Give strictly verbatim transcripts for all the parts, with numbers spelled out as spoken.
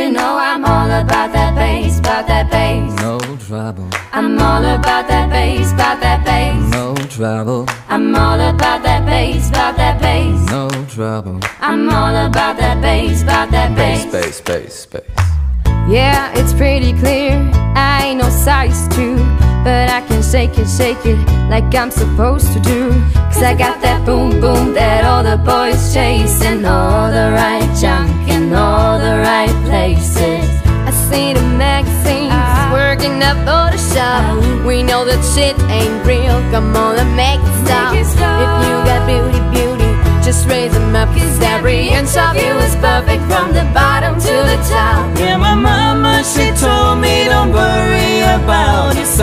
you know I'm all about that bass, about that bass. No trouble. I'm all about that bass, about that bass. No trouble. I'm all about that bass, about that bass. No trouble. I'm all about that bass, about that bass. Bass, bass, bass, bass. Yeah, it's pretty clear, I ain't no size two, but I can shake it, shake it like I'm supposed to do. Cause I got that boom boom that all the boys chase, and all the right junk in all the right places. I see the magazines working up Photoshop. We know that shit ain't real, come on and make it stop. If you got beauty, beauty, just raise them up, cause every inch of you is perfect from the bottom to the top. Yeah, my mama, she told me don't worry about your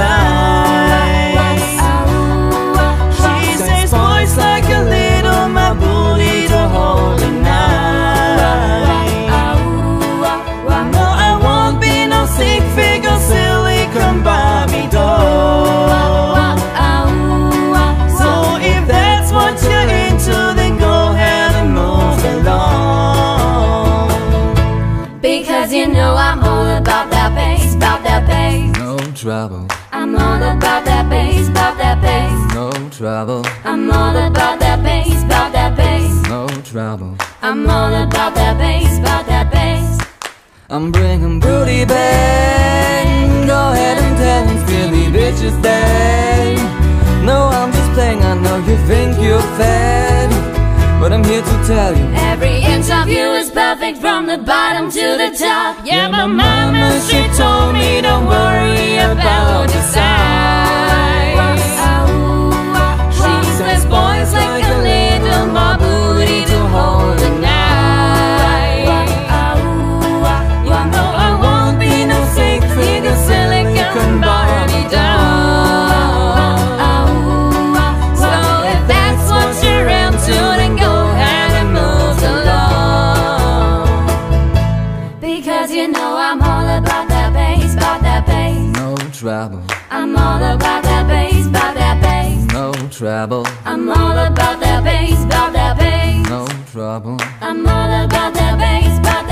size. She says boys like a little, my booty to hold at night. No, I won't be no sick figure, silicone Barbie doll. So if that's what you're into, then go ahead and move along. Because you know I'm all about that bass, about that bass. No trouble. I'm all about that bass, about that bass. No trouble. I'm all about that bass, about that bass. No trouble. I'm all about that bass, about that bass. I'm bringing booty back. Go ahead and tell these silly bitches that. No, I'm just playing, I know you think you're fat, but I'm here to tell you every inch of you is perfect from the bottom to the top. Yeah, my mama, she told me don't worry about your size. She says boys like a little more booty to hold at night. You know I won't be no sick figure, silicone Barbie doll. So if that's what you're into, then go ahead and move along. Because you know I'm all about that bass, about that bass. no trouble. I'm all about that bass, about that bass. No trouble. I'm all about that bass, about that bass. No trouble. I'm all about that bass, about that bass.